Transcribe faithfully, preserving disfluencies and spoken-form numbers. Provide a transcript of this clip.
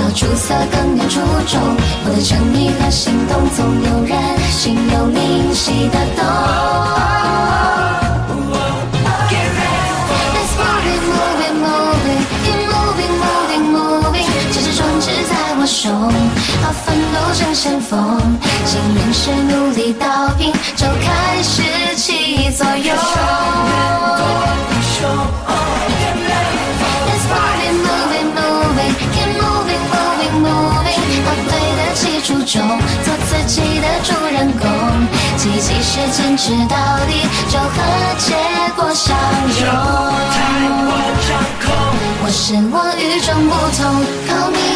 我出色更有出众，我的诚意和行动总有人心有灵犀的懂。Let's move it, move it, move it, keep moving, moving, moving。这支壮志在我手，把奋斗成先锋。幸运是努力到拼，就开始起作用。Let's move it, move it, move it, keep moving, moving, moving。要对得起初衷，做自己的主人公。奇迹是坚持到底，就和结果相融。我是我与众不同，靠你。